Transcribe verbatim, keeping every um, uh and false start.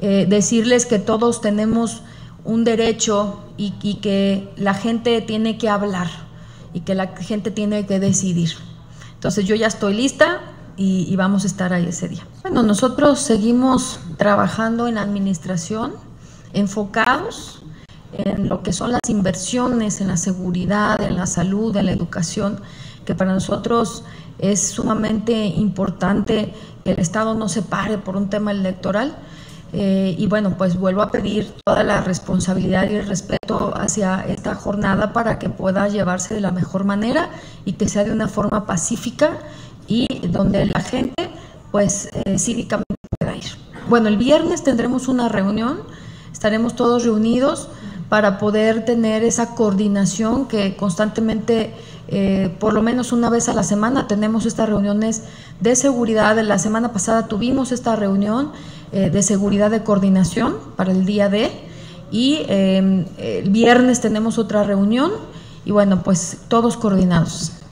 eh, decirles que todos tenemos un derecho y, y que la gente tiene que hablar y que la gente tiene que decidir. Entonces yo ya estoy lista y, y vamos a estar ahí ese día. Bueno, nosotros seguimos trabajando en administración, enfocados en lo que son las inversiones en la seguridad, en la salud, en la educación, que para nosotros es sumamente importante que el Estado no se pare por un tema electoral. Eh, y bueno, pues vuelvo a pedir toda la responsabilidad y el respeto hacia esta jornada para que pueda llevarse de la mejor manera y que sea de una forma pacífica y donde la gente pues eh, cívicamente pueda ir. Bueno, el viernes tendremos una reunión, estaremos todos reunidos para poder tener esa coordinación que constantemente, eh, por lo menos una vez a la semana, tenemos estas reuniones de seguridad. La semana pasada tuvimos esta reunión eh, de seguridad de coordinación para el día de, y eh, el viernes tenemos otra reunión y bueno, pues todos coordinados.